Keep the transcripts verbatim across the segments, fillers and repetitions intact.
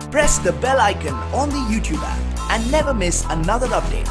Press the bell icon on the YouTube app and never miss another update.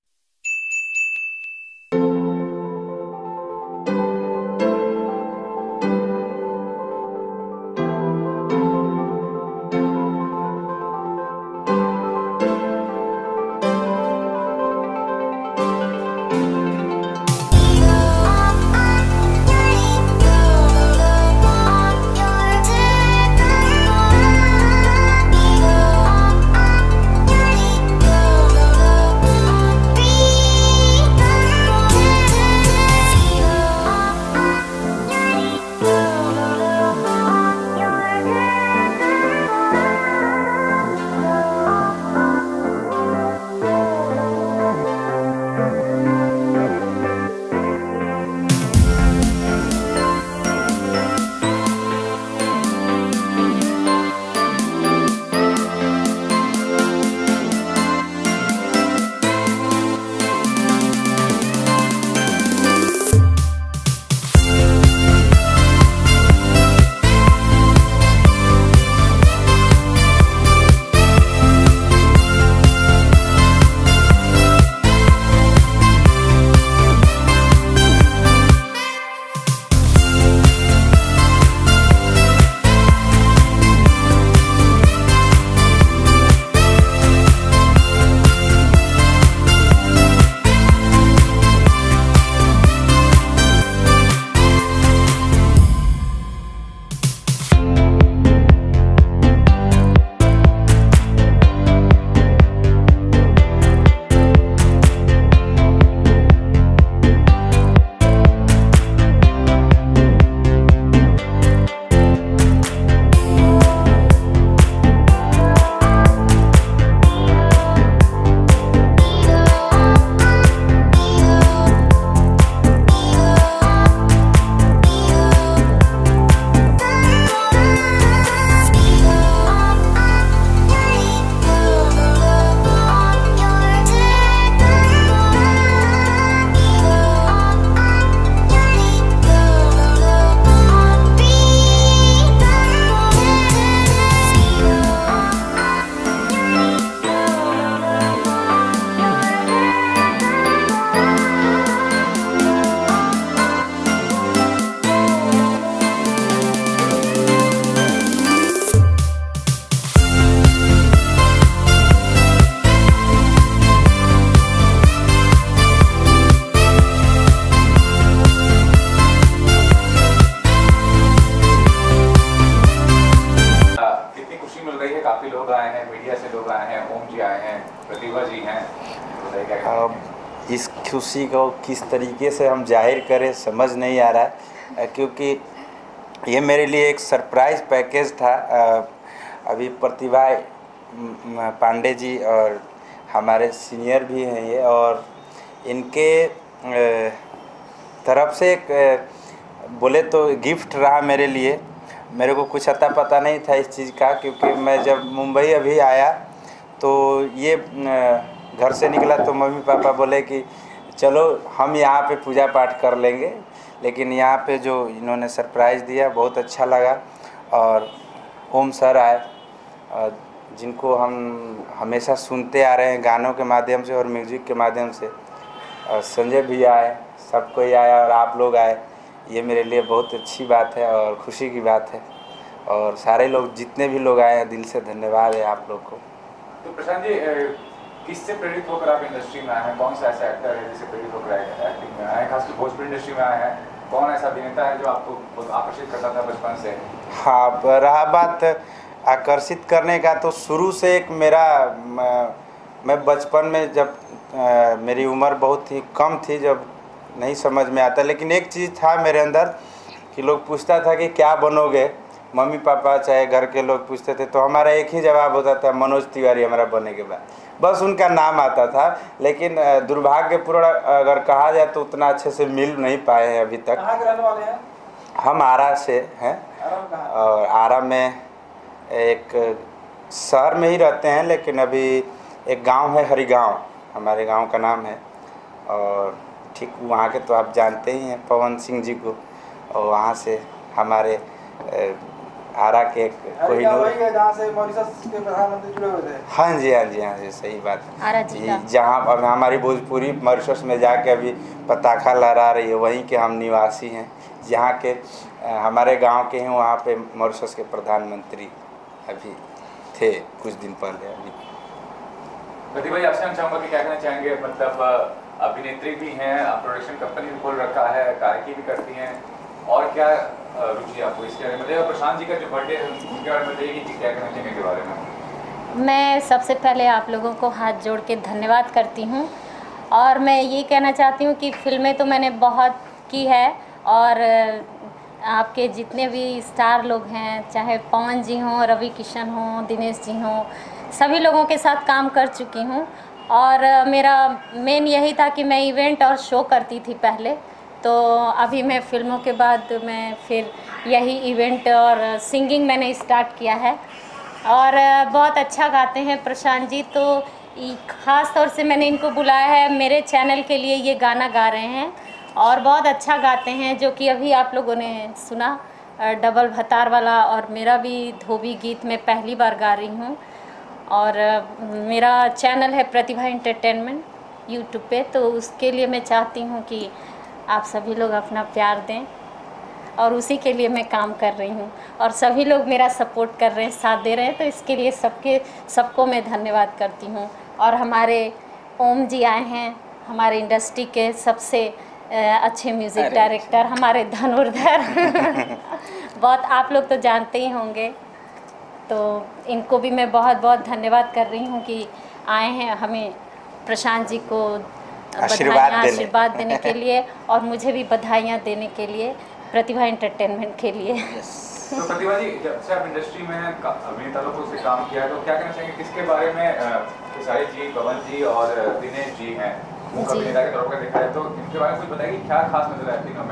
काफी लोग आए हैं, media से लोग आए हैं, ओम जी आए हैं, प्रतिभा जी हैं। अब इस खुशी को किस तरीके से हम जाहिर करें समझ नहीं आ रहा है, क्योंकि ये मेरे लिए एक सरप्राइज़ पैकेज था। अभी प्रतिभा पांडे जी और हमारे सीनियर भी हैं ये, और इनके तरफ से एक बोले तो गिफ्ट रहा मेरे लिए। मेरे को कुछ अता पता नहीं था इस चीज़ का, क्योंकि मैं जब मुंबई अभी आया तो ये घर से निकला तो मम्मी पापा बोले कि चलो हम यहाँ पे पूजा पाठ कर लेंगे, लेकिन यहाँ पे जो इन्होंने सरप्राइज़ दिया बहुत अच्छा लगा। और ओम सर आए, जिनको हम हमेशा सुनते आ रहे हैं गानों के माध्यम से और म्यूज़िक के माध्यम से। और संजय भी आए, सब कोई आया और आप लोग आए, ये मेरे लिए बहुत अच्छी बात है और खुशी की बात है। और सारे लोग जितने भी लोग आए हैं, दिल से धन्यवाद है आप लोग को। तो प्रशांत जी, किससे प्रेरित होकर आप इंडस्ट्री में आए हैं? कौन सा ऐसा एक्टर है जिससे प्रेरित होकर एक्टिंग में आए हैं, खासकर भोजपुरी इंडस्ट्री में आए हैं? कौन ऐसा अभिनेता है जो आपको आकर्षित करता था बचपन से? हाँ, रहा बात आकर्षित करने का, तो शुरू से एक मेरा, मैं बचपन में जब आ, मेरी उम्र बहुत ही कम थी, जब नहीं समझ में आता, लेकिन एक चीज़ था मेरे अंदर कि लोग पूछता था कि क्या बनोगे, मम्मी पापा चाहे घर के लोग पूछते थे तो हमारा एक ही जवाब होता था, मनोज तिवारी हमारा बनने के बाद बस उनका नाम आता था। लेकिन दुर्भाग्यपूर्ण अगर कहा जाए तो उतना अच्छे से मिल नहीं पाए हैं अभी तक। कहाँ के रहने वाले हैं? हम आरा से हैं, और आरा में एक शहर में ही रहते हैं, लेकिन अभी एक गांव है हरिगांव, हमारे गांव का नाम है। और ठीक वहाँ के तो आप जानते ही हैं पवन सिंह जी को, और वहाँ से हमारे आरा के कोहिनूर जहाँ से मॉरिशस के प्रधानमंत्री जुड़े हुए थे। हाँ जी हाँ जी हाँ जी सही बात आरा है। जिला। ये जहाँ अब हमारी भोजपुरी मॉरिशस में जाके अभी पताखा लहरा रही है, वहीं के हम निवासी हैं, जहाँ के अ, हमारे गांव के हैं, वहाँ पे मॉरिशस के प्रधानमंत्री अभी थे कुछ दिन पहले। अभी प्रतिभा जी, आपसे हम चाहूँगा कि क्या कहना चाहेंगे, मतलब अ, अभिनेत्री भी हैं, प्रोडक्शन कंपनी भी खोल रखा है, गायकी भी करती हैं, और क्या अ, रुचि आपको इसके बारे में बताइए। और प्रशांत जी का जो बर्थडे है उनके बारे में बताइए कि क्या कहना चाहेंगे के बारे में। मैं सबसे पहले आप लोगों को हाथ जोड़ के धन्यवाद करती हूँ, और मैं ये कहना चाहती हूँ कि फिल्में तो मैंने बहुत की है, और आपके जितने भी स्टार लोग हैं, चाहे पवन जी हों, रवि किशन हों, दिनेश जी हों, सभी लोगों के साथ काम कर चुकी हूँ। और मेरा मेन यही था कि मैं इवेंट और शो करती थी पहले, तो अभी मैं फिल्मों के बाद मैं फिर यही इवेंट और सिंगिंग मैंने स्टार्ट किया है। और बहुत अच्छा गाते हैं प्रशांत जी, तो ख़ास तौर से मैंने इनको बुलाया है, मेरे चैनल के लिए ये गाना गा रहे हैं और बहुत अच्छा गाते हैं, जो कि अभी आप लोगों ने सुना डबल भतार वाला, और मेरा भी धोबी गीत मैं पहली बार गा रही हूँ। और मेरा चैनल है प्रतिभा एंटरटेनमेंट यूट्यूब पे, तो उसके लिए मैं चाहती हूँ कि आप सभी लोग अपना प्यार दें, और उसी के लिए मैं काम कर रही हूँ, और सभी लोग मेरा सपोर्ट कर रहे हैं, साथ दे रहे हैं, तो इसके लिए सबके सबको मैं धन्यवाद करती हूँ। और हमारे ओम जी आए हैं, हमारे इंडस्ट्री के सबसे अच्छे म्यूज़िक डायरेक्टर, हमारे धनुर्धर बहुत आप लोग तो जानते ही होंगे, तो इनको भी मैं बहुत बहुत धन्यवाद कर रही हूँ कि आए हैं हमें प्रशांत जी को आशीर्वाद बधाइयाँ देने। आशीर्वाद देने के लिए, और मुझे भी बधाइयाँ देने के लिए प्रतिभा एंटरटेनमेंट के लिए। तो प्रतिभा जी, जब से आप इंडस्ट्री में अभिनेता लोगों से काम किया है, तो क्या कहना चाहेंगे किसके बारे में, खेसारी जी, पवन जी और दिनेश जी हैं, मुख्य अभिनेता के तौर पर देखा है, तो इनके बारे में कुछ बताइए, क्या खास नजर आया तीनों में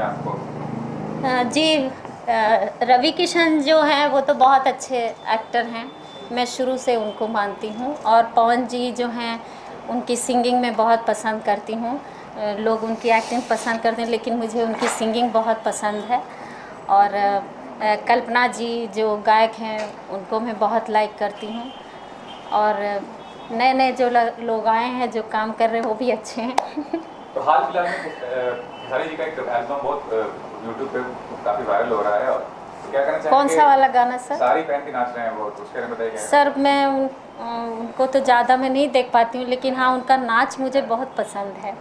आपको? जी, रवि किशन जो हैं वो तो बहुत अच्छे एक्टर हैं, मैं शुरू से उनको मानती हूँ। और पवन जी जो हैं, उनकी सिंगिंग मैं बहुत पसंद करती हूँ, लोग उनकी एक्टिंग पसंद करते हैं, लेकिन मुझे उनकी सिंगिंग बहुत पसंद है। और कल्पना जी जो गायक हैं, उनको मैं बहुत लाइक करती हूँ। और नए नए जो लोग आए हैं, जो काम कर रहे हैं, वो भी अच्छे हैं। तो हाल फिलहाल में खेसारी जी का एक एल्बम बहुत यूट्यूब पे काफ़ी वायरल हो रहा है, और तो क्या कहना चाहेंगे? कौन सा वाला गाना सर? साड़ी पहन के नाच रहे हैं वो, तो उसके बारे में बताइए। सर मैं उन, उनको तो ज़्यादा मैं नहीं देख पाती हूँ, लेकिन हाँ उनका नाच मुझे बहुत पसंद है।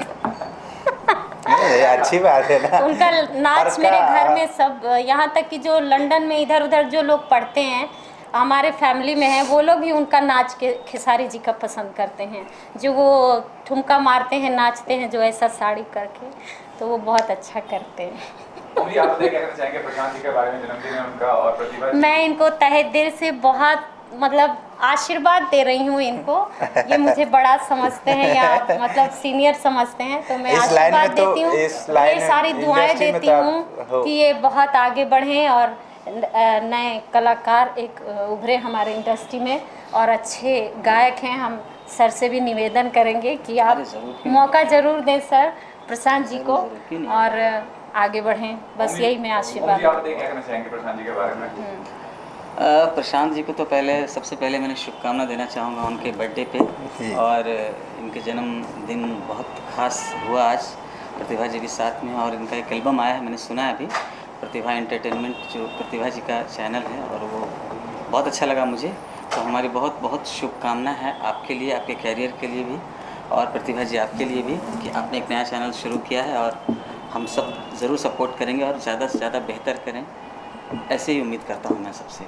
अच्छी बात है ना। उनका नाच मेरे घर में सब, यहाँ तक कि जो लंदन में इधर उधर जो लोग पढ़ते हैं, हमारे फैमिली में हैं, वो लोग भी उनका नाच के खेसारी जी का पसंद करते हैं, जो वो ठुमका मारते हैं, नाचते हैं, जो ऐसा साड़ी करके, तो वो बहुत अच्छा करते हैं। जी, आप क्या कहना चाहेंगे प्रशांत जी के बारे में, जन्मदिन है उनका, और प्रतिभा? मैं इनको तहे दिल से बहुत मतलब आशीर्वाद दे रही हूँ इनको, ये मुझे बड़ा समझते हैं या मतलब सीनियर समझते हैं, तो मैं आशीर्वाद देती हूँ, ये सारी दुआएं देती हूँ कि ये बहुत आगे बढ़ें और नए कलाकार एक उभरे हमारे इंडस्ट्री में, और अच्छे गायक हैं। हम सर से भी निवेदन करेंगे कि आप मौका ज़रूर दें सर प्रशांत जी को, और आगे बढ़ें, बस यही मैं आशीर्वाद। क्या कहना चाहेंगे प्रशांत जी के बारे में? प्रशांत जी को तो पहले सबसे पहले मैंने शुभकामना देना चाहूँगा उनके बर्थडे पे, और इनके जन्मदिन बहुत खास हुआ आज, प्रतिभा जी भी साथ में, और इनका एक एल्बम आया है, मैंने सुना है अभी, प्रतिभा एंटरटेनमेंट जो प्रतिभा जी का चैनल है, और वो बहुत अच्छा लगा मुझे। तो हमारी बहुत बहुत शुभकामना है आपके लिए, आपके कैरियर के लिए भी, और प्रतिभा जी आपके लिए भी, कि आपने एक नया चैनल शुरू किया है, और हम सब ज़रूर सपोर्ट करेंगे और ज़्यादा से ज़्यादा बेहतर करें, ऐसे ही उम्मीद करता हूँ मैं सबसे।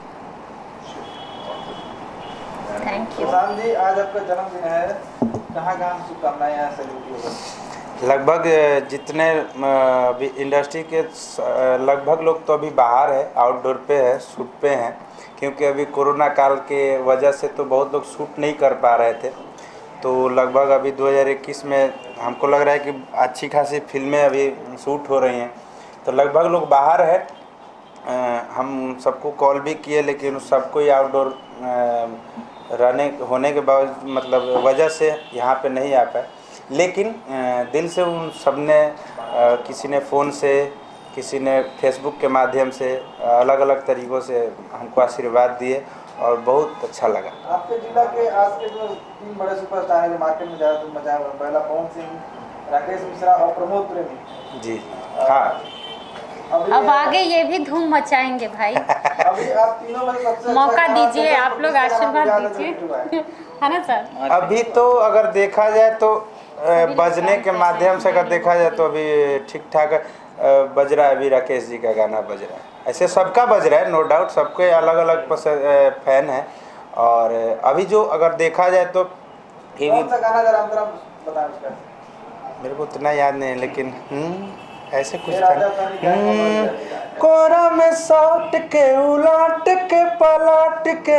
Thank you. प्रशांत जी, आज आपका जन्मदिन है, कहाँ कहाँ शुभकामनाएं यहाँ से? लगभग जितने अभी इंडस्ट्री के लगभग लोग तो अभी बाहर है, आउटडोर पे है, शूट पे हैं, क्योंकि अभी कोरोना काल के वजह से तो बहुत लोग शूट नहीं कर पा रहे थे। तो लगभग अभी दो हज़ार इक्कीस में हमको लग रहा है कि अच्छी खासी फिल्में अभी शूट हो रही हैं, तो लगभग लोग बाहर है। हम सबको कॉल भी किए, लेकिन सबको ही आउटडोर रहने होने के बाद मतलब वजह से यहाँ पे नहीं आ पाए। लेकिन दिल से उन सब ने, किसी ने फ़ोन से, किसी ने फेसबुक के माध्यम से अलग अलग तरीक़ों से हमको आशीर्वाद दिए और बहुत अच्छा लगा। आपके जिला के आज के जो तीन बड़े सुपरस्टार हैं जो मार्केट में ज़्यादा धूम मचाए हुए हैं, पहला पवन सिंह, राकेश मिश्रा और प्रमोद प्रेमी जी हाँ, अब आगे ये भी धूम मचाएंगे भाई। अभी आप तीनों में सबसे मौका दीजिए, आप लोग आशीर्वाद दीजिए, है ना सर। अभी तो अगर देखा जाए तो बजने के माध्यम से अगर देखा जाए तो अभी ठीक ठाक बज रहा है, अभी राकेश जी का गाना बज रहा है। ऐसे सबका बज रहा है, नो डाउट, सबके अलग अलग फैन हैं। और अभी जो अगर देखा जाए तो कौन सा गाना जरा हम बताएं उसका? मेरे को उतना याद नहीं है, लेकिन हम्म ऐसे कुछ था, कोरा में सौट के उलाट के पलाट के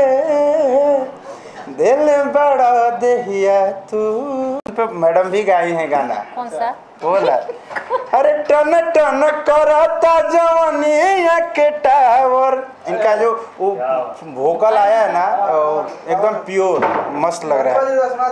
दिल बड़ा देहिया तू। मैडम भी गाई हैं गाना। कौन सा? बोला अरे टन टन करता जवानिया के टावर। इनका जो वो वोकल आया है ना, एकदम प्योर मस्त लग रहा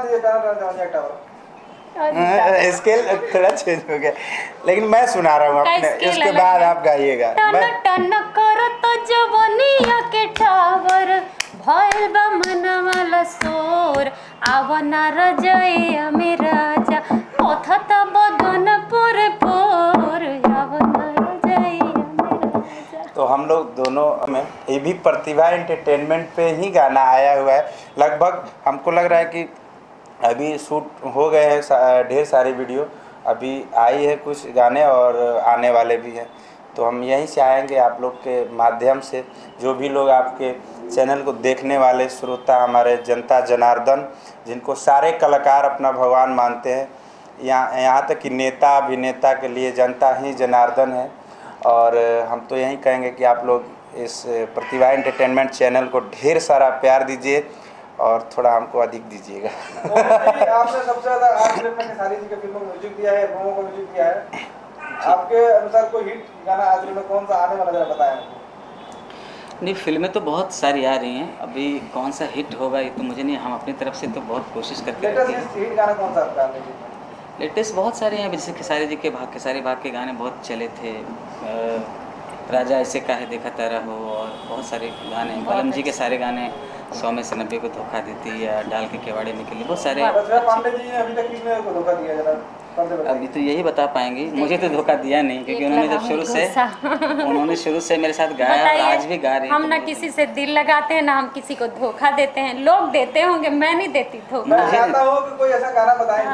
है। स्केल थोड़ा चेंज हो गया, लेकिन मैं सुना रहा हूँ अपने, इसके बाद आप गाइएगा। टन टन करता जवानिया के टावर भइल बा मनवाला सोर आवना रजैया में राजा पथता बदन पोर पोर आवना रजैया में राजा। तो हम लोग दोनों में ये भी प्रतिभा एंटरटेनमेंट पे ही गाना आया हुआ है। लगभग हमको लग रहा है कि अभी शूट हो गए हैं ढेर सारी वीडियो, अभी आई है कुछ गाने और आने वाले भी हैं। तो हम यहीं से आएंगे आप लोग के माध्यम से, जो भी लोग आपके चैनल को देखने वाले श्रोता, हमारे जनता जनार्दन, जिनको सारे कलाकार अपना भगवान मानते हैं, यहाँ यहाँ तक कि नेता अभिनेता के लिए जनता ही जनार्दन है। और हम तो यही कहेंगे कि आप लोग इस प्रतिभा एंटरटेनमेंट चैनल को ढेर सारा प्यार दीजिए और थोड़ा हमको अधिक दीजिएगा। आपने सबसे ज़्यादा आज फिल्म में सारी जी के फिल्मों को म्यूजिक दिया है, फिल्मों को म्यूजिक दिया है, आपके अनुसार कोई हिट गाना आज में कौन सा आने वाला जरा बताएं? नहीं, फिल्में तो बहुत सारी आ रही हैं, अभी कौन सा हिट होगा ये तो मुझे नहीं, हम अपनी तरफ से तो बहुत कोशिश करते हैं। लेटेस्ट हिट गाना कौन सा आपका? लेटेस्ट बहुत सारे हैं, जैसे खेसारी जी के भाग खेसारी भाग के गाने बहुत चले थे, राजा ऐसे काहे देखा तारा हो, और बहुत सारे गाने, बलम जी के सारे गाने, सौ में से नब्बे को धोखा देती या डाल के केवाड़े में के लिए बहुत सारे। पांडे जी ने अभी तक किसने को धोखा दिया जरा? अभी तो यही बता पाएंगे, मुझे तो धोखा दिया नहीं, क्योंकि उन्होंने जब शुरू से उन्होंने शुरू से मेरे साथ गाया और आज भी गा रहे हैं। हम ना किसी से दिल लगाते हैं ना हम किसी को धोखा देते हैं, लोग देते होंगे, मैं नहीं देती धोखा। मैं चाहता हूं कि कोई ऐसा गाना बताएं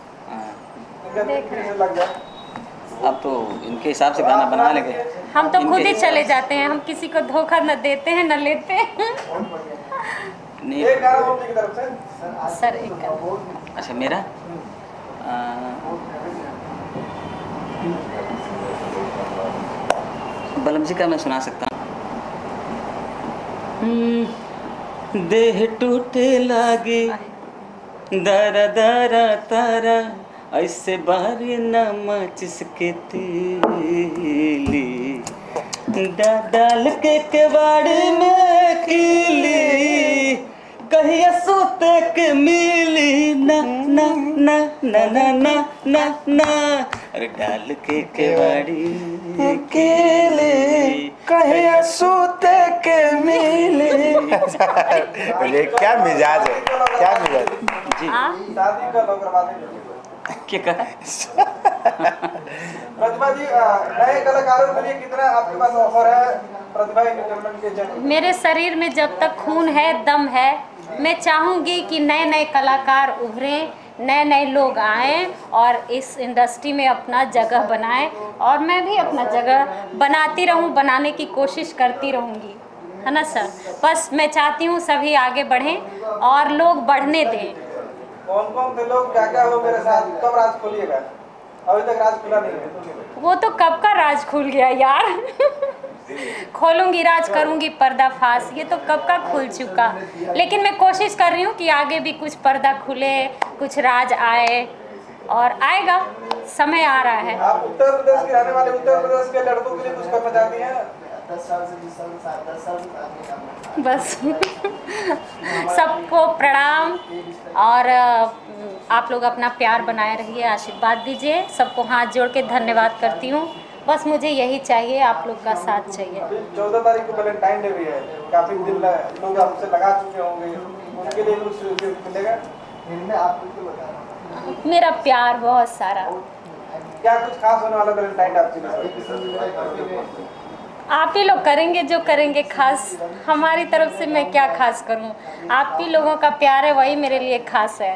जो लग जाए। अब तो इनके हिसाब से गाना बना लेंगे। हम तो खुद ही चले जाते हैं, हम किसी को धोखा न देते हैं न लेते हैं। नहीं, एक गाना बोलने की तरफ से सर एक अच्छा मेरा आ, बलम जी का मैं सुना सकता हूँ। देह टूटे लागे दरा दरा तारा ऐसे बारी न मचिसके तेली डाल के केवाड़ी में कीली कहिया सोते के मिली ना ना ना ना ना ना ना ना अरे डाल के केवाड़ी केले कहिया सोते के मिली। ये क्या मिजाज है, क्या मिजाज जी। शादी का लोग करवाते क्या कहा? प्रतिभा जी, नए कलाकारों के लिए कितना आपके पास ऑफर है प्रतिभा एंटरटेनमेंट के जरिए? मेरे शरीर में जब तक खून है, दम है, मैं चाहूँगी कि नए नए कलाकार उभरें, नए नए लोग आएँ और इस इंडस्ट्री में अपना जगह बनाएं, और मैं भी अपना जगह बनाती रहूं, बनाने की कोशिश करती रहूँगी, है ना सर। बस मैं चाहती हूँ सभी आगे बढ़ें और लोग बढ़ने दें। कौन कौन थे लोग, क्या क्या हो मेरे साथ, कब राज खोलिएगा? अभी तक राज खुला नहीं है। वो तो कब का राज खुल गया यार। खोलूंगी राज, करूंगी पर्दाफाश, ये तो कब का खुल चुका। लेकिन मैं कोशिश कर रही हूँ कि आगे भी कुछ पर्दा खुले, कुछ राज आए, और आएगा, समय आ रहा है। आप उत्तर प्रदेश के रहने वाले, उत्तर प्रदेश के लड़कों के लिए कुछ करना चाहती हैं? बस सबको प्रणाम, और आप लोग अपना प्यार बनाए रहिए, आशीर्वाद दीजिए। सबको हाथ जोड़ के धन्यवाद करती हूँ। बस मुझे यही चाहिए, आप लोग का साथ चाहिए। अभी चौदह तारीख को वैलेंटाइन डे भी है, काफी दिन ल- लोग आपसे लगा चुके होंगे, उनके लिए कुछ गिफ्ट मिलेगा? मेरा प्यार बहुत सारा। क्या कुछ खास होने वाला वैलेंटाइन डे आपके लिए? आप ही लोग करेंगे जो करेंगे, खास हमारी तरफ से मैं क्या खास करूं? आप ही लोगों का प्यार है, वही मेरे लिए खास है।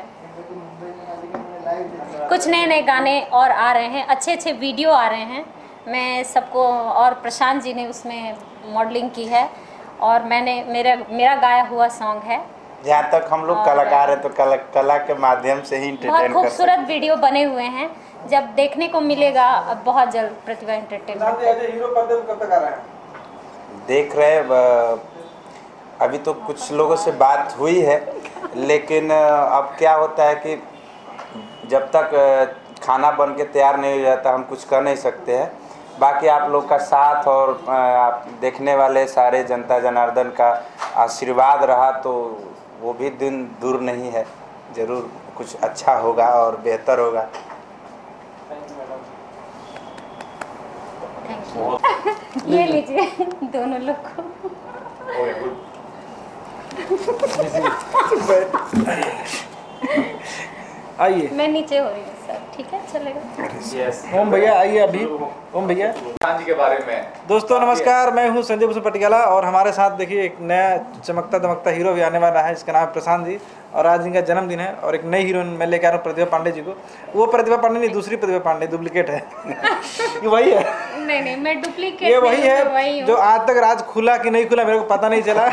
कुछ नए नए गाने और आ रहे हैं, अच्छे अच्छे वीडियो आ रहे हैं। मैं सबको, और प्रशांत जी ने उसमें मॉडलिंग की है, और मैंने मेरा मेरा गाया हुआ सॉन्ग है। जहाँ तक हम लोग कलाकार हैं तो कला कला के माध्यम से ही बहुत इंटरटेन कर खूबसूरत सकते वीडियो बने हुए हैं, जब देखने को मिलेगा अब बहुत जल्द Pratibha entertainment. As a hero पर्दे पे कब तक आ रहे हैं? हैं। देख रहे हैं, ब- अभी तो कुछ लोगों से बात हुई है, लेकिन अब क्या होता है कि जब तक खाना बन के तैयार नहीं हो जाता हम कुछ कर नहीं सकते हैं। बाकी आप लोग का साथ और आप देखने वाले सारे जनता जनार्दन का आशीर्वाद रहा तो वो भी दिन दूर नहीं है, ज़रूर कुछ अच्छा होगा और बेहतर होगा। Thank you. ये लीजिए दोनों लोग को। Okay, good. आइए मैं नीचे हो रही हूँ सर, ठीक है, चलेगा। यस, ओम भैया आइए अभी। ओम भैया। प्रशांत जी के बारे में। दोस्तों नमस्कार, मैं हूं संजय भूषण पटियाला और हमारे साथ देखिए एक नया चमकता दमकता हीरो भी आने वाला है, जिसका नाम है प्रशांत जी, और आज इनका जन्मदिन है। और एक नई हीरोइन मैं लेकर आ रहा हूँ, प्रतिभा पांडे जी को। वो प्रतिभा पांडे नहीं, दूसरी प्रतिभा पांडे, डुप्लीकेट है। ये वही है? नहीं नहीं, मैं डुप्लीकेट ये वही नहीं हूँ, वही है हूँ। जो आज तक राज खुला कि नहीं खुला मेरे को पता नहीं चला।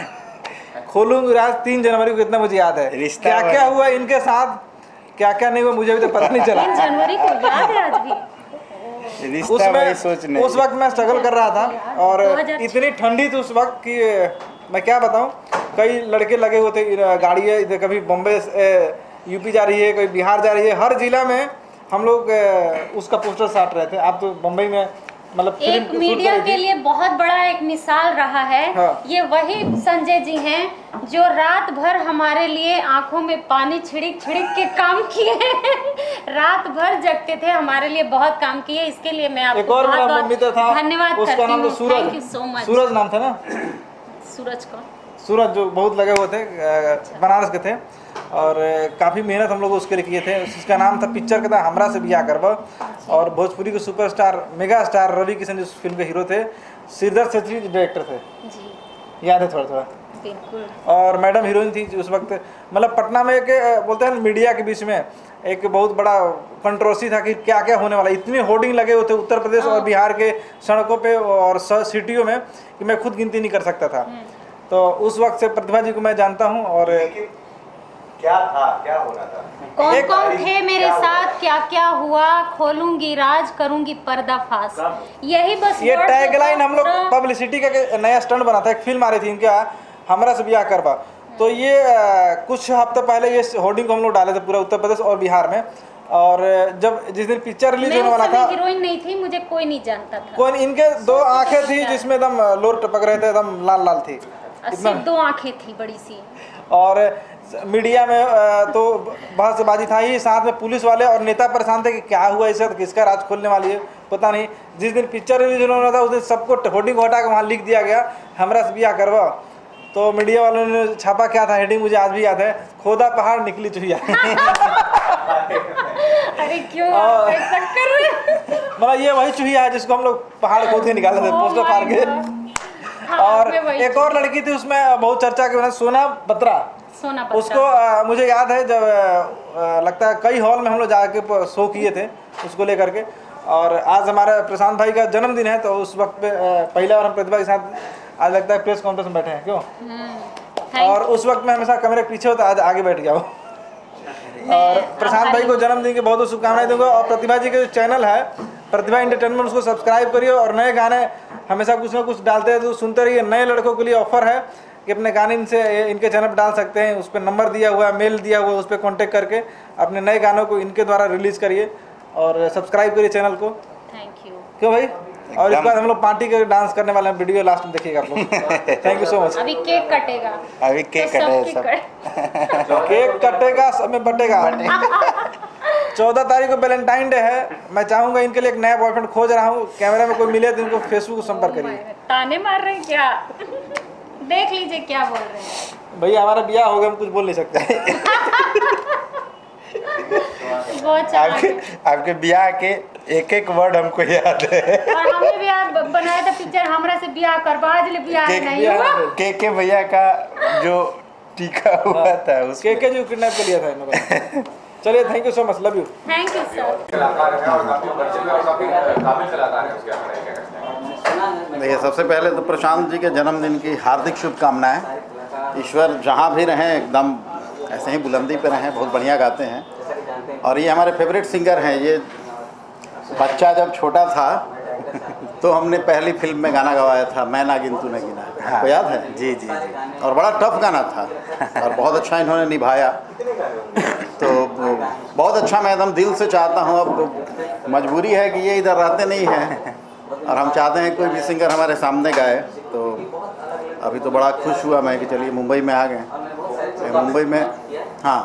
खोलूंगी राज तीन जनवरी को, इतना मुझे याद है। रिश्ता क्या क्या हुआ इनके साथ, क्या क्या नहीं हुआ, मुझे अभी तक पता नहीं चला। तीन जनवरी को याद है आज भी। रिश्ता वही सोच उसमें नहीं। उस वक्त मैं स्ट्रगल कर रहा था और दो हज़ार इतनी ठंडी थी उस वक्त कि मैं क्या बताऊं, कई लड़के लगे हुए थे, गाड़ी है इधर, कभी बॉम्बे यूपी जा रही है, कभी बिहार जा रही है, हर जिला में हम लोग उसका पोस्टर साट रहे थे। आप तो बम्बई में मतलब फिल्म एक शूट मीडिया करी थी। के लिए बहुत बड़ा एक मिसाल रहा है। हाँ। ये वही संजय जी हैं जो रात भर हमारे लिए आंखों में पानी छिड़क छिड़क के काम किए हैं। रात भर जगते थे, हमारे लिए बहुत काम किए। इसके लिए मैं आपको एक और मेरा बहुत मित्र था, बहुत धन्यवाद उसका करती नाम तो हूँ। Thank you Suraj, so much. Suraj नाम था ना, सूरज को सूरज, जो बहुत लगे हुए थे, बनारस के थे, और काफ़ी मेहनत हम लोग उसके लिए किए थे। उसका नाम था, पिक्चर का था हमरा से बिया करबा। और भोजपुरी के superstar mega star Ravi Kishan जो फिल्म के हीरो थे, श्रीधर छेत्री डायरेक्टर थे, जी याद है थोड़ा थोड़ा। बिल्कुल। और मैडम हीरोइन थी उस वक्त। मतलब पटना में एक बोलते हैं मीडिया के बीच में एक बहुत बड़ा कंट्रोवर्सी था कि क्या क्या होने वाला। इतने होर्डिंग लगे हुए थे उत्तर प्रदेश और बिहार के सड़कों पे और सिटियों में कि मैं खुद गिनती नहीं कर सकता था। तो उस वक्त से प्रतिभा जी को मैं जानता हूँ। और क्या था, क्या हो रहा था? कौन एक- कौन थे मेरे साथ, क्या क्या हुआ, खोलूंगी राज, करूंगी पर्दाफाश, यही बस ये वर्ड टैगलाइन हम लोग पूरा- पब्लिसिटी का के नया स्टंट बना था। एक फिल्म आ रही थी इनका, हमरा से बिया करवा। तो ये आ, कुछ हफ्ते पहले ये होर्डिंग को हम लोग डाले थे पूरा उत्तर प्रदेश और बिहार में। और जब जिस दिन पिक्चर रिलीज मैं होने उस वाला समय था, हीरोइन नहीं थी, मुझे कोई नहीं जानता था। कौन इनके दो आंखें थी जिसमें एकदम लोर टपक रहे थे, एकदम लाल लाल थी सिर्फ दो आंखें थी बड़ी सी। और मीडिया में आ, तो बहसबाजी था ही, साथ में पुलिस वाले और नेता परेशान थे कि क्या हुआ इसे, किसका राज खोलने वाली है पता नहीं। जिस दिन पिक्चर रिलीज होने वाला था उस दिन सबको होर्डिंग को हटा के वहाँ लिख दिया गया, हमरा से बिया करवा। तो मीडिया वालों ने छापा क्या था, हेडिंग मुझे आज भी याद है, खोदा पहाड़ निकली चुहिया। अरे क्यों आप ऐसा कर रहे हैं? मतलब ये वही चुहिया है जिसको हम लोग पहाड़ खोद के निकाले थे, Oh पोस्टर my फाड़ के। God। हाँ, और मैं वही एक और लड़की थी उसमें बहुत चर्चा की वजह, सोना बत्रा। सोना पत्रा। उसको आ, मुझे याद है जब आ, लगता है कई हॉल में हम लोग जाके शो किए थे उसको लेकर के। और आज हमारा प्रशांत भाई का जन्मदिन है, तो उस वक्त पे आ, पहला बार हम प्रतिभा के साथ आज लगता है प्रेस कॉन्फ्रेंस में बैठे हैं, क्यों? Thank और उस वक्त मैं हमेशा कैमरे के पीछे होता, आज आगे बैठ गया हूँ। और प्रशांत भाई को जन्मदिन की बहुत बहुत शुभकामनाएं दूंगा। और प्रतिभा जी के जो चैनल है प्रतिभा एंटरटेनमेंट, उसको सब्सक्राइब करिए। और नए गाने हमेशा कुछ ना कुछ डालते हैं तो सुनते रहिए। नए लड़कों के लिए ऑफर है कि अपने गाने इनसे इनके चैनल पर डाल सकते हैं। उस पर नंबर दिया हुआ है, मेल दिया हुआ है, उस पर कॉन्टेक्ट करके अपने नए गानों को इनके द्वारा रिलीज़ करिए और सब्सक्राइब करिए चैनल को। Thank you. क्यों भाई? और इस बार हम लोग पार्टी के डांस करने वाले हैं, वीडियो लास्ट में देखिएगा आप लोग। Thank you so much. अभी केक कटेगा। अभी केक तो कटे सबकी सब। कट- केक कटेगा, सब में बटेगा। चौदह तारीख को वैलेंटाइन डे है। मैं चाहूंगा इनके लिए एक नया बॉयफ्रेंड खोज रहा हूँ। कैमरा में कोई मिले तो इनको फेसबुक संपर्क करिए। ताने मार रहे हैं क्या? देख लीजिए क्या बोल रहे हैं। भैया हमारा ब्याह हो गया, हम कुछ बोल नहीं सकते। बहुत आपके आपके ब्याह के एक एक वर्ड हमको याद है। और हमने भी आप बनाया था पिक्चर, हमरा से ब्याह करवा, आज ले ब्याह नहीं हुआ। के के भैया का जो टीका हुआ था उसके के जो किडनैप कर लिया था इन लोगों। चलिए, thank you so much, love you. Thank you sir. कलाकार है और काफी परिचित और काफी काबिल कलाकार है, उसके बारे में क्या कहते हैं? देखिए, सबसे पहले तो प्रशांत जी के जन्मदिन की हार्दिक शुभकामनाएं। ईश्वर जहाँ भी रहें एकदम ऐसे ही बुलंदी पे रहें, बहुत बढ़िया गाते हैं। और ये हमारे फेवरेट सिंगर हैं। ये बच्चा जब छोटा था तो हमने पहली फिल्म में गाना गवाया था, मैं ना गिन तू न गिना, आपको याद है? जी जी जी। और बड़ा टफ गाना था और बहुत अच्छा इन्होंने निभाया। तो बहुत अच्छा, मैं एकदम दिल से चाहता हूँ। अब मजबूरी है कि ये इधर रहते नहीं हैं और हम चाहते हैं कोई भी सिंगर हमारे सामने गाए। तो अभी तो बड़ा खुश हुआ मैं कि चलिए मुंबई में आ गए। मुंबई में हाँ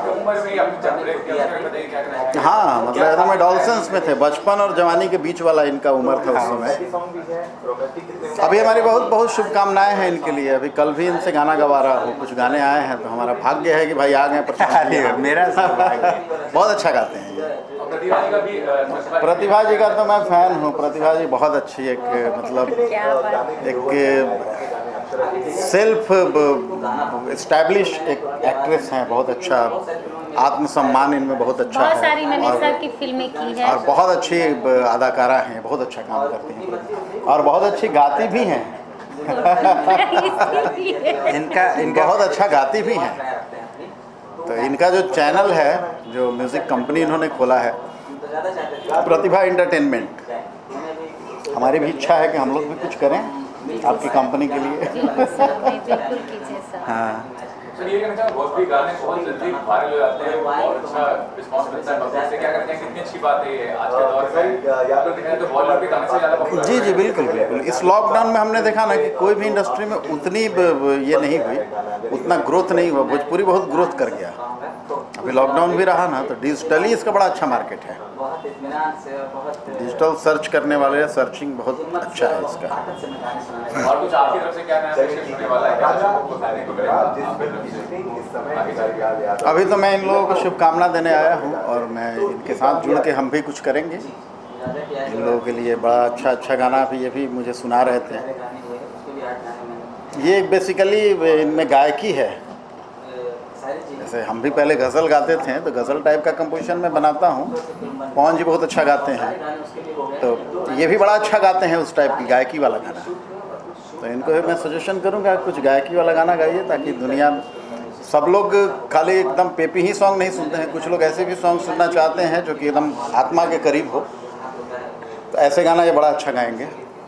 हाँ मतलब एकदम एडोलसेंस में थे, बचपन और जवानी के बीच वाला इनका उम्र था उस समय। अभी हमारी बहुत बहुत शुभकामनाएं हैं इनके लिए। अभी कल भी इनसे गाना गवा रहा हूँ, कुछ गाने आए हैं तो हमारा भाग्य है कि भाई आ गए प्रशांत जी। मेरा बहुत अच्छा गाते हैं ये। प्रतिभा जी का तो मैं फ़ैन हूँ। प्रतिभा जी बहुत अच्छी एक मतलब एक सेल्फ एस्टैब्लिश एक एक्ट्रेस हैं। बहुत अच्छा आत्मसम्मान इनमें बहुत अच्छा बहुत है। सारी मैंने और, सर की फिल्में की है और बहुत अच्छी अदाकारा हैं, बहुत अच्छा काम करती हैं और बहुत अच्छी गाती भी हैं। इनका इनका बहुत अच्छा गाती भी हैं। तो इनका जो चैनल है, जो म्यूज़िक कंपनी इन्होंने खोला है, प्रतिभा एंटरटेनमेंट, हमारी भी इच्छा है कि हम लोग भी कुछ करें आपकी कंपनी के लिए। बिल्कुल कीजिए सर। हाँ सर, ये कहना चाहूँ, भोजपुरी गाने बहुत जल्दी वायरल हो जाते हैं, बहुत अच्छा रिस्पॉन्स मिलता है पब्लिक से। क्या करते हैं, कितनी अच्छी बात है ये आज के दौर में? आप लोग दिखाएं तो बॉलीवुड के गाने से ज़्यादा पॉपुलर। जी जी बिल्कुल बिल्कुल। इस लॉकडाउन में हमने देखा ना कि कोई भी इंडस्ट्री में उतनी ये नहीं हुई, उतना ग्रोथ नहीं हुआ। भोजपुरी बहुत ग्रोथ कर गया। अभी लॉकडाउन भी रहा ना तो डिजिटली इसका बड़ा अच्छा मार्केट है। डिजिटल सर्च करने वाले सर्चिंग बहुत अच्छा है इसका। और कुछ आपकी तरफ से क्या नया पेशकश होने वाला है, क्या आपको बताने को मिलेगा? अभी तो मैं इन लोगों को शुभकामना देने आया हूँ और मैं इनके साथ जुड़ के हम भी कुछ करेंगे इन लोगों के लिए। बड़ा अच्छा अच्छा गाना भी ये भी मुझे सुना रहे थे। ये बेसिकली इनमें गायकी है। जैसे हम भी पहले गज़ल गाते थे तो गज़ल टाइप का कंपोजिशन में बनाता हूँ। पवन जी बहुत अच्छा गाते हैं, तो ये भी बड़ा अच्छा गाते हैं उस टाइप की गायकी वाला गाना। तो इनको मैं सजेशन करूँगा कुछ गायकी वाला गाना गाइए, ताकि दुनिया सब लोग खाली एकदम पेपी ही सॉन्ग नहीं सुनते हैं। कुछ लोग ऐसे भी सॉन्ग सुनना चाहते हैं जो कि एकदम आत्मा के करीब हो। तो ऐसे गाना ये बड़ा अच्छा गाएंगे।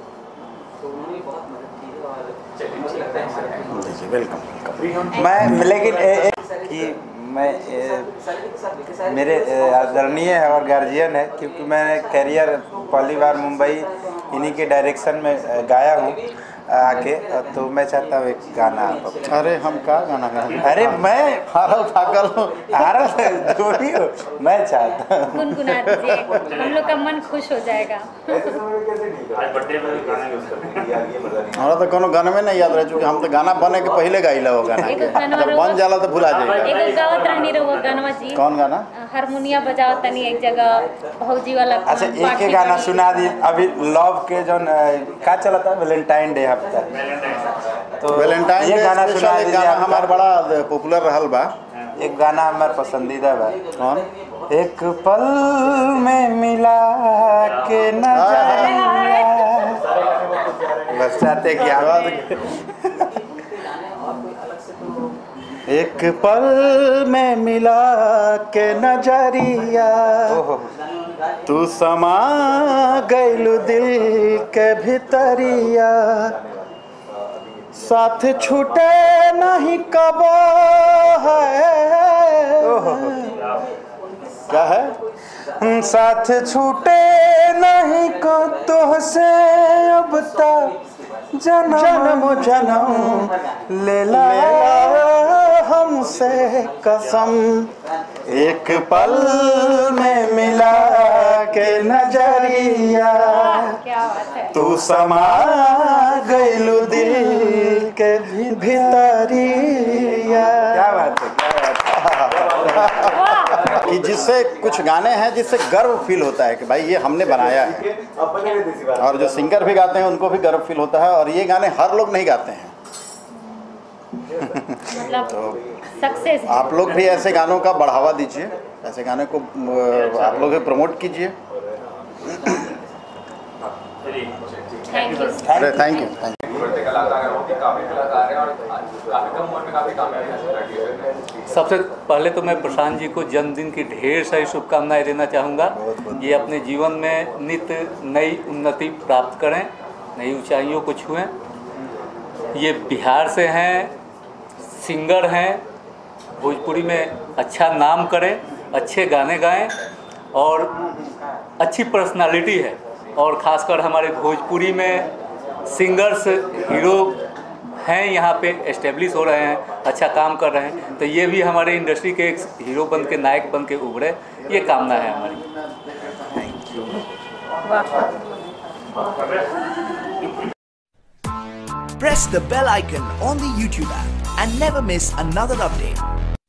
जी जी वेलकम। मैं लेकिन ए, ए, कि मैं ए, मेरे आदरणीय है और गार्जियन है, क्योंकि मैंने करियर पहली बार मुंबई इन्हीं के डायरेक्शन में गाया हूँ आके। तो मैं चाहता हूँ एक गाना। अरे हम क्या गाना गाएं? अरे मैं हारल थाकल हारल जो भी हो, मैं चाहता हूँ गुनगुना दीजिए, हम लोग का मन खुश हो जाएगा। हमारा तो कोनो गाना में नहीं याद रहे, चूँकि हम तो गाना बने के पहले गाइला हो गाना के। जब बन जाला तो भुला जाएगा। एगो गावत रहनी रहो गाना जी। कौन गाना? हारमोनिया बजाओ तनी एक जगह भौजी वाला। अच्छा एक ही गाना सुना दी। अभी लव के जो का चला था वैलेंटाइन डे हफ्ता, तो वैलेंटाइन ये डे गाना स्पेशल सुना एक दीजिए। गाना हमारा बड़ा पॉपुलर रहल बा। एक गाना हमारा पसंदीदा बा। कौन? एक पल में मिला के नजरिया। बस चाहते कि आप एक पल में मिला के नजरिया, तू समा गइलू दिल के भितरिया, साथ छूटे नहीं कबो है। क्या है? साथ छूटे नहीं को तो से अब तक जन्म जन्म ले ला हमसे से कसम एक पल में मिला के नजरिया क्या बात है। तू समा गइलू दिल के भितरिया। क्या बात है, क्या बात है। कि जिससे कुछ गाने हैं जिससे गर्व फील होता है कि भाई ये हमने बनाया है, और जो सिंगर भी गाते हैं उनको भी गर्व फील होता है, और ये गाने हर लोग नहीं गाते हैं। मतलब सक्सेस आप लोग भी ऐसे गानों का बढ़ावा दीजिए, ऐसे गाने को आप लोग भी प्रमोट कीजिए। Thank you. अरे थैंक यू थैंक यू। बढ़ते कलाकार हैं, वो भी काफी कलाकार हैं और काफी कम उम्र में काफी कामयाबी हासिल कर ली है। सबसे पहले तो मैं प्रशांत जी को जन्मदिन की ढेर सारी शुभकामनाएं देना चाहूँगा। ये अपने जीवन में नित्य नई उन्नति प्राप्त करें, नई ऊंचाइयों को छुएं। ये बिहार से हैं, सिंगर हैं, भोजपुरी में अच्छा नाम करें, अच्छे गाने गाएं और अच्छी पर्सनालिटी है। और ख़ासकर हमारे भोजपुरी में सिंगर्स हीरो हैं, यहाँ पे एस्टेब्लिश हो रहे हैं, अच्छा काम कर रहे हैं। तो ये भी हमारे इंडस्ट्री के एक हीरो बन के, नायक बन के उभरे, ये कामना है हमारी। Press the bell icon on the YouTube app and never miss another update.